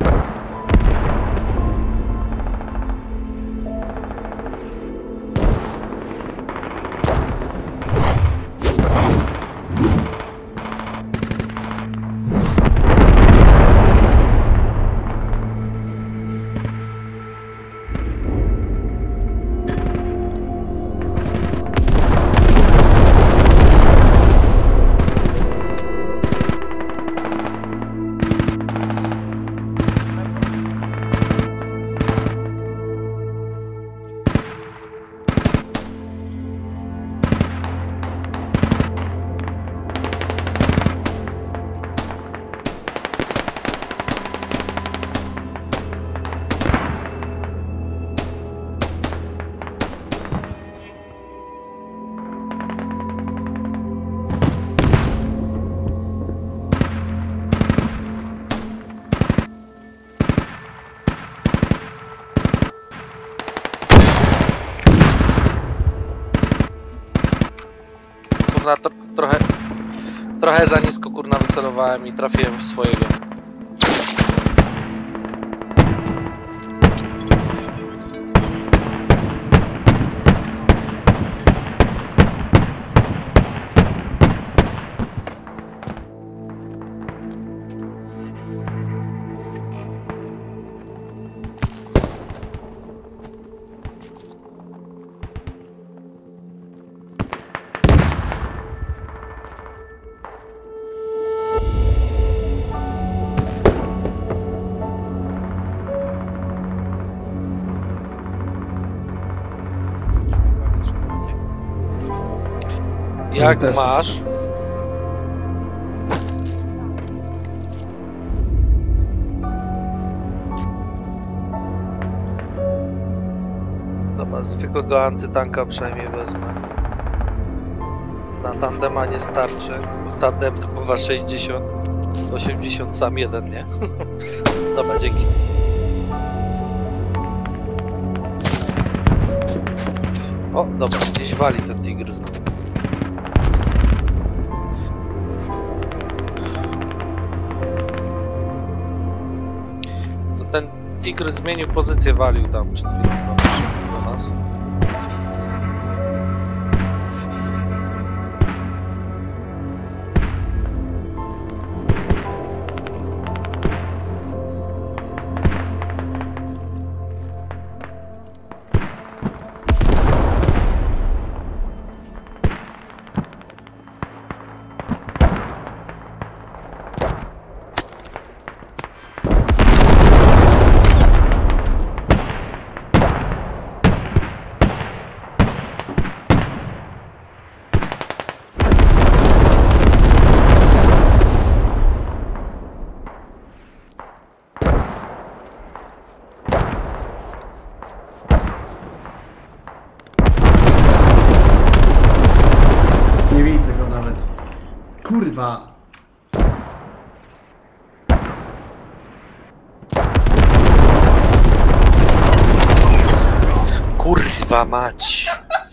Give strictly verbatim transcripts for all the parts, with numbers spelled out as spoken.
Kurna, tro trochę, trochę za nisko kurna wycelowałem i trafiłem w swojego. Jak też. masz? Dobra, zwykłego antytanka przynajmniej wezmę. Na tandema nie starczy, bo tandem to kurwa sześćdziesiąt, osiemdziesiąt sam jeden, nie? Dobra, dzięki. O, dobra, gdzieś wali ten tigr znowu. To ten tigr zmienił pozycję, walił tam przed chwilą do nas. Kurwa! Kurwa mać!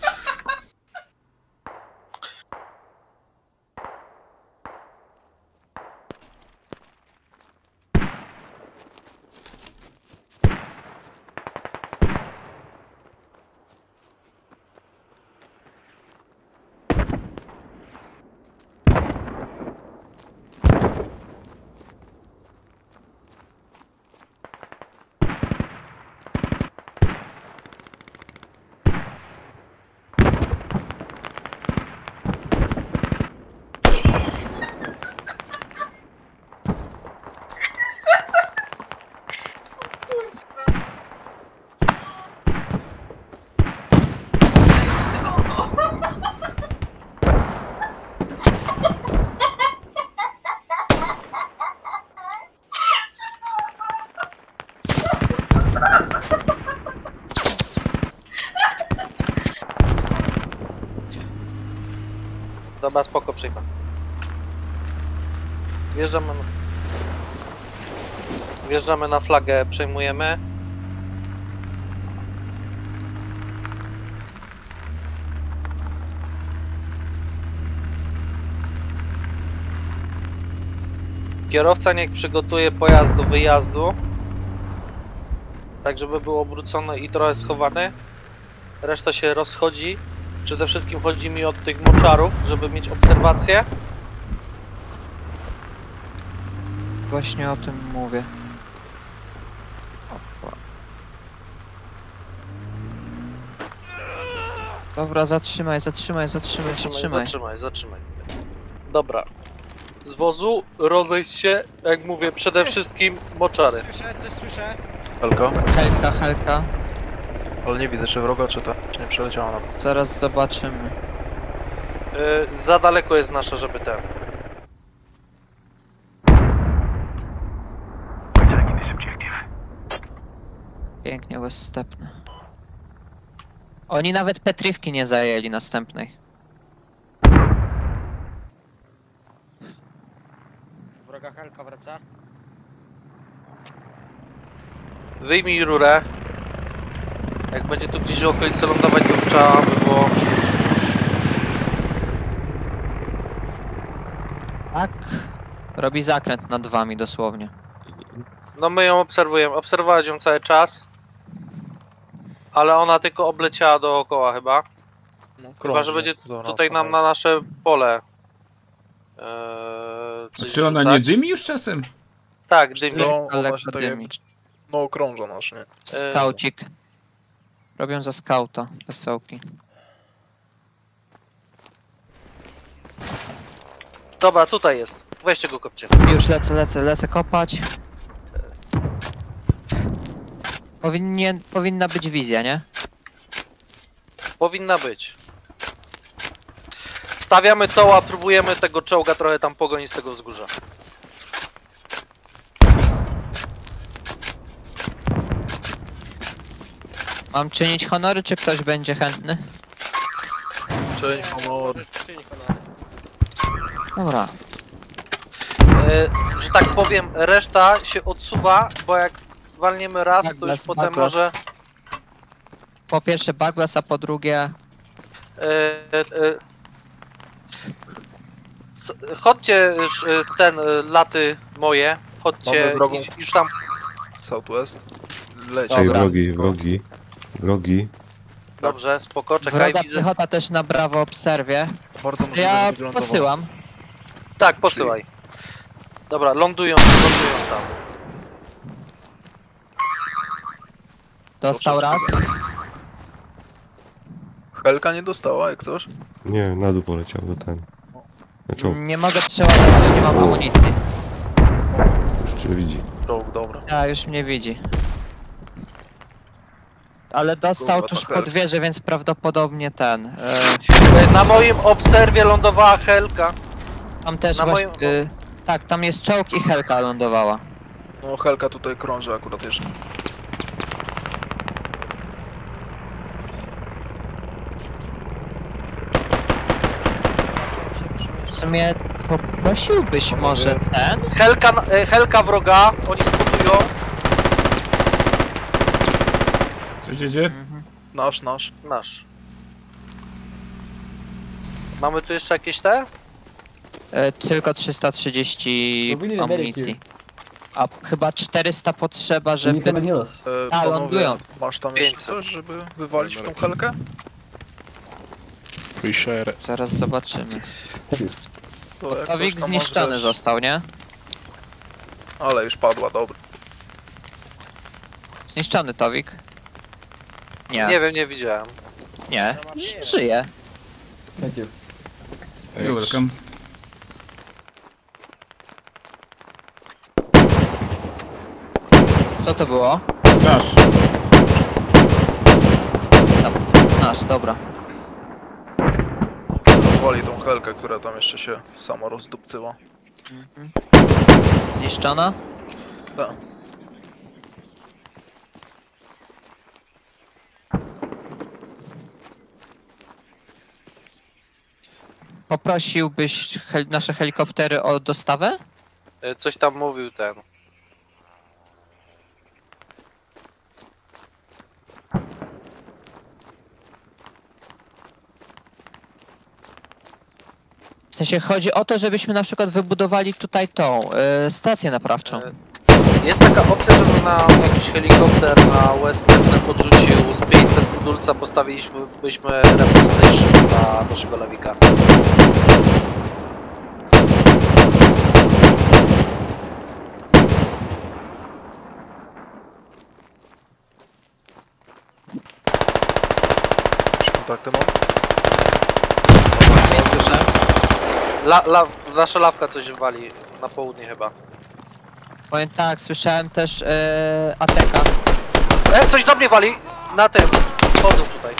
Dobra, spoko, przyjmę. Wjeżdżamy na... Wjeżdżamy na flagę, przejmujemy. Kierowca niech przygotuje pojazd do wyjazdu. tak żeby był obrócony i trochę schowany. Reszta się rozchodzi. Przede wszystkim chodzi mi od tych moczarów, żeby mieć obserwację. Właśnie o tym mówię. Opa. Dobra, zatrzymaj, zatrzymaj, zatrzymaj, zatrzymaj. Zatrzymaj, zatrzymaj. Dobra. Z wozu rozejść się, jak mówię, przede wszystkim moczary. Słyszę, coś słyszę. Helka? Helka, helka. Ale nie widzę, czy wroga, czy ta, czy nie przeleciała nam. Zaraz zobaczymy. Yy, za daleko jest nasza, żeby ten. Pięknie, West-Stepny. Oni nawet Petriwki nie zajęli następnej. Wroga Helka wraca. Wyjmij rurę. Jak będzie tu gdzieś w okolicy lądować, to trzeba by było... Tak. Robi zakręt nad wami dosłownie. No my ją obserwujemy, obserwować ją cały czas. Ale ona tylko obleciała dookoła chyba. No, Chyba, że będzie Zona tutaj nam ochrony. na nasze pole. Eee, coś Czy ona nie rzucać. dymi już czasem? Tak, dymi. No, Ale ona się tak dymi. jak... No, okrąża nasz, nie? Skaucik. Robią za skauta, wesołki. Dobra, tutaj jest. Weźcie go, kopcie. Już lecę, lecę, lecę kopać. Powinien, powinna być wizja, nie? Powinna być. Stawiamy toła, próbujemy tego czołga trochę tam pogonić z tego wzgórza. Mam czynić honory, czy ktoś będzie chętny? Cześć, honor. Czyni honory. Dobra. E, że tak powiem, reszta się odsuwa, bo jak walniemy raz, to już Backlash, potem backlash. może... Po pierwsze Baglas, a po drugie... E, e, e, s- chodźcie, sz- e, ten, e, laty moje, chodźcie, Mamy wrogą. już, już tam... Southwest. Leci. Dobra. Ej, wrogi, wrogi, wrogi. Dobrze, spoko, czekaj, Wroga widzę... piechota też na brawo obserwie. Bardzo możliwe, Ja że wyglądowo. posyłam. Tak, posyłaj. Dobra, lądują, lądują tam. Dostał raz. Helka nie dostała, jak coś? Nie, na dół poleciał do ten. Na czołg, Nie mogę przeładować, nie mam amunicji. już cię widzi. Czołg, dobra. Ja już mnie widzi. Ale dostał Kurwa, to tuż pod Helka. wieżę, więc prawdopodobnie ten. E, E, Na moim obserwie lądowała Helka. tam też Na właśnie. moim- E, tak, tam jest czołg i Helka lądowała. No, Helka tutaj krąży akurat jeszcze. W sumie poprosiłbyś może ten? Helka, na- e, Helka wroga, oni spotują. Coś jedzie? Mhm. Nasz, nasz. Nasz. Mamy tu jeszcze jakieś te? E, tylko trzysta trzydzieści Powinien amunicji. A chyba czterysta potrzeba, żeby... Can you come and heal us? E, Ta, panowie, lądują. masz tam jeszcze pięćset. coś, żeby wywalić w tą Helkę? Zaraz zobaczymy. To jak Towik coś tam zniszczony masz, został, nie? Ale już padła, dobra. Zniszczony Towik. Nie, Nie wiem, nie widziałem. nie. Ż- Żyje. Thank you. You're welcome. Co to było? Nasz. Tam, nasz, dobra. Zwali tą Helkę, która tam jeszcze się sama rozdupcyła. Mhm. Zniszczona? Da. Poprosiłbyś hel nasze helikoptery o dostawę? E, Coś tam mówił ten. W sensie chodzi o to, żebyśmy na przykład wybudowali tutaj tą y, stację naprawczą. E, Jest taka opcja, żeby na jakiś helikopter na Western podrzucił z pięćset budulca, postawilibyśmy Repair Station dla naszego lawika. Jakieś kontakty mam? Nie słyszę. La, la, nasza lawka coś wali na południe chyba. Powiem tak, słyszałem też yy, Ateka. E, coś do mnie wali! Na tym! Chodzą tutaj.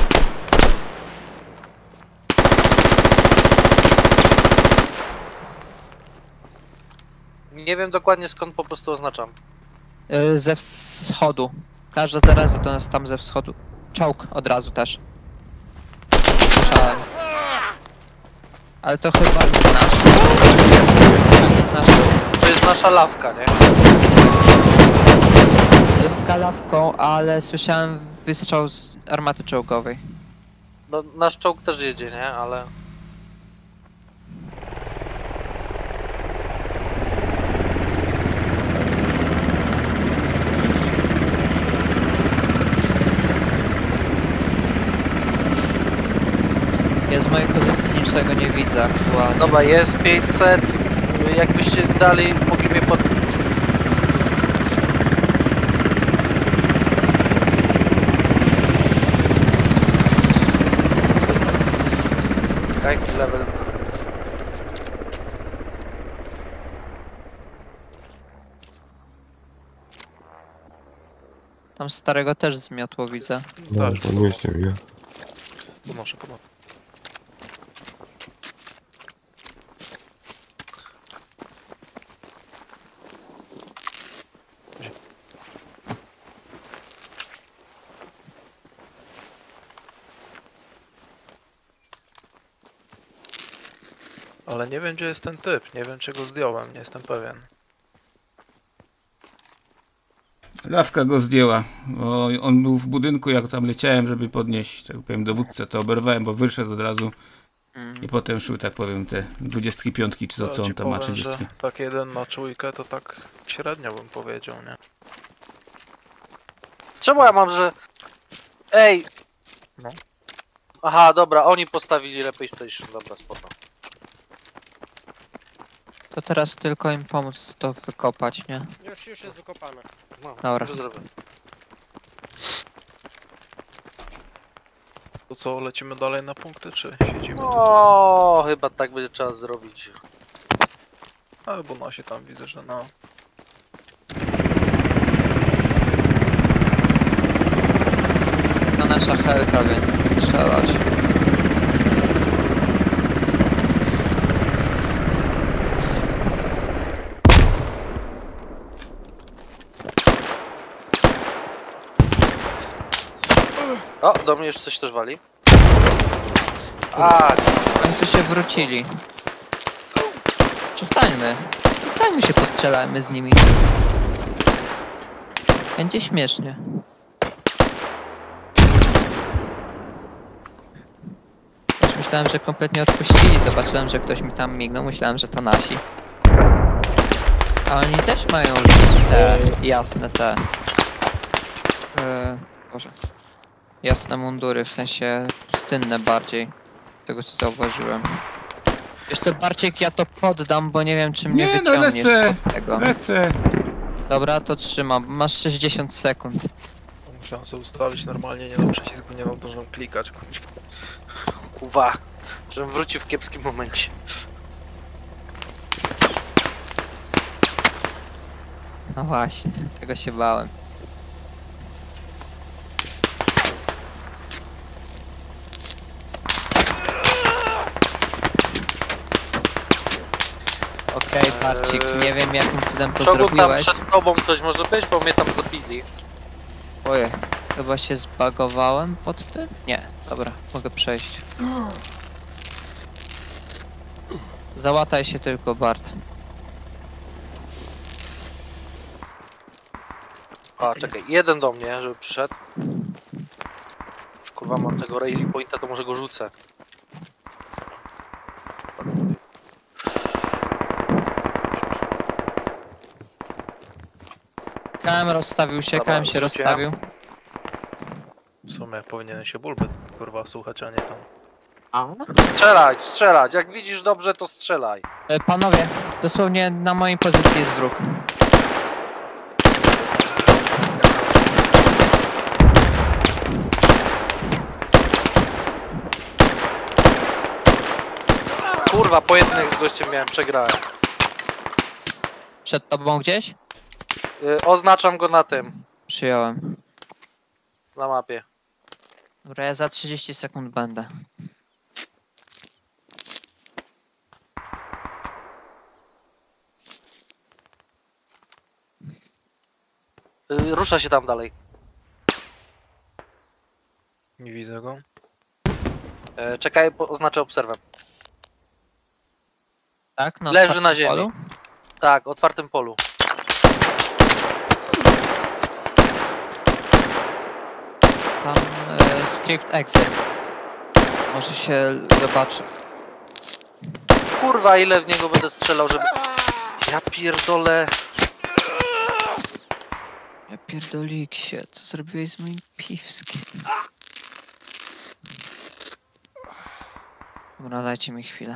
Nie wiem dokładnie skąd, po prostu oznaczam. Yy, ze wschodu. Każda teraz to nas tam ze wschodu. Czołg od razu też. Słyszałem. Ale to chyba nasz. Nasz. To jest nasza lawka, nie? Lewka lawką, ale słyszałem wystrzał z armaty czołgowej. No, nasz czołg też jedzie, nie? Ale... Ja z mojej pozycji niczego nie widzę aktualnie. Dobra, jest pięćset. Jakbyście dali, mogli mnie pod... Okej, level. Tam starego też zmiotło widzę. No, Tak. podnieście mnie. Pomoże, pomoże. Ale nie wiem, gdzie jest ten typ. Nie wiem, czy go zdjąłem. Nie jestem pewien. Lawka go zdjęła, bo on był w budynku, jak tam leciałem, żeby podnieść, tak powiem, dowódcę, to oberwałem, bo wyszedł od razu Mm. i potem szły, tak powiem, te dwudziestki piątki, czy to To co ci on tam ma, powiem, trzydziestki. że tak jeden na czujkę to tak średnio bym powiedział, nie? Czemu ja mam, że... Ej! No. Aha, dobra, oni postawili Repair Station, dobra, spoko. To teraz tylko im pomóc to wykopać, nie? Już, już jest wykopane. No, Dobra. już zrobię. To co, lecimy dalej na punkty, czy siedzimy tu? O, chyba tak będzie trzeba zrobić. A, bo nasi tam widzę, że no. To nasza helka, więc nie strzelać. O, do mnie już coś też wali. A, W końcu się wrócili. Przestańmy. Przestańmy się postrzelajmy z nimi. Będzie śmiesznie. Już myślałem, że kompletnie odpuścili. Zobaczyłem, że ktoś mi tam mignął. Myślałem, że to nasi. A oni też mają te jasne te... Yy, Boże. Jasne mundury, w sensie pustynne bardziej. Z tego co zauważyłem. Wiesz co, Barciek, ja to poddam, bo nie wiem czy mnie Nie, no wyciągniesz lecę, spod tego. lecę. Dobra, to trzymam. Masz sześćdziesiąt sekund. Musiałem sobie ustawić normalnie, nie do przycisku, nie zdążyłem klikać. kuźwa. uwa, żebym wrócił w kiepskim momencie. No właśnie, tego się bałem. Okej, Barcik, nie wiem jakim cudem to Czołgu tam zrobiłeś. przed tobą ktoś może być, bo mnie tam zabili. Ojej, chyba się zbagowałem pod tym? Nie, dobra, mogę przejść. Załataj się tylko, Bart. A, czekaj, jeden do mnie, żeby przyszedł. Już kurwa mam tego Rally Pointa, to może go rzucę. K M rozstawił się, Dobra, K M się rzuciłem. rozstawił. W sumie powinienem się bulby kurwa słuchać, a nie tam. Strzelać, strzelać. Jak widzisz dobrze, to strzelaj. E, Panowie, dosłownie na mojej pozycji jest wróg. Kurwa, pojedynek z gościem miałem, przegrałem. Przed tobą gdzieś? Y, oznaczam go na tym, Przyjąłem. na mapie. Dobra, ja za trzydzieści sekund będę. Y, rusza się tam dalej. Nie widzę go. Y, czekaj, bo oznaczę obserwem. Tak? Na Leży otwartym na ziemi. polu? Tak, otwartym polu. Tam e, script exit. Może się zobaczy. Kurwa, ile w niego będę strzelał, żeby... Ja pierdolę. Ja pierdoliksie, co zrobiłeś z moim piwskiem? Dobra, dajcie mi chwilę.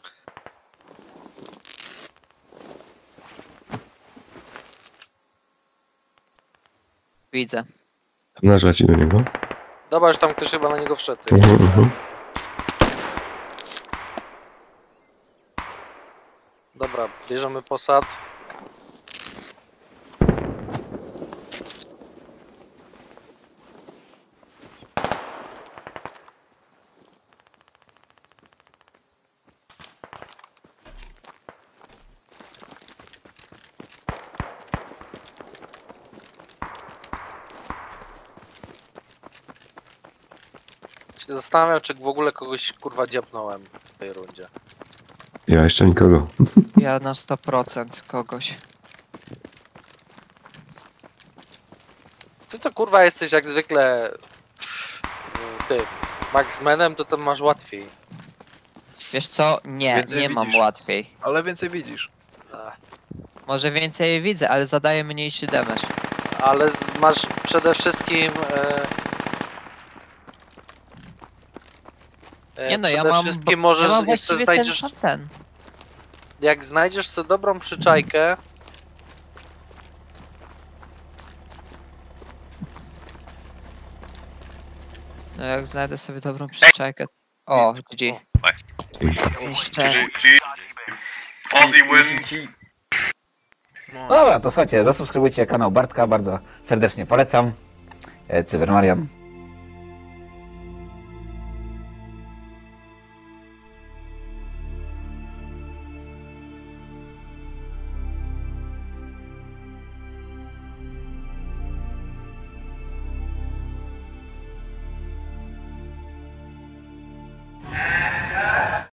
Widzę. Nażra ci do niego. Dobra, już tam ktoś chyba na niego wszedł. ty. Mhm, mhm. Dobra, bierzemy posad. Się zastanawiam, czy w ogóle kogoś kurwa dziabnąłem w tej rundzie. Ja jeszcze nikogo. Ja na sto procent kogoś. Ty to kurwa jesteś jak zwykle y, ty, Maxmanem, to tam masz łatwiej. Wiesz co? Nie, Więcej nie mam widzisz. łatwiej. Ale więcej widzisz. Ach, Może więcej widzę, ale zadaję mniejszy damage. ale z, masz przede wszystkim e, e, Nie no, ja przede mam, wszystkim bo, możesz, ja mam jak właściwie sobie ten znajdziesz, sam ten. jak znajdziesz sobie dobrą przyczajkę, No jak znajdę sobie dobrą przyczajkę. O, G G. Jeszcze. Ozzy win. No. No dobra, to słuchajcie, zasubskrybujcie kanał Bartka, bardzo serdecznie polecam. E, Cybermarian.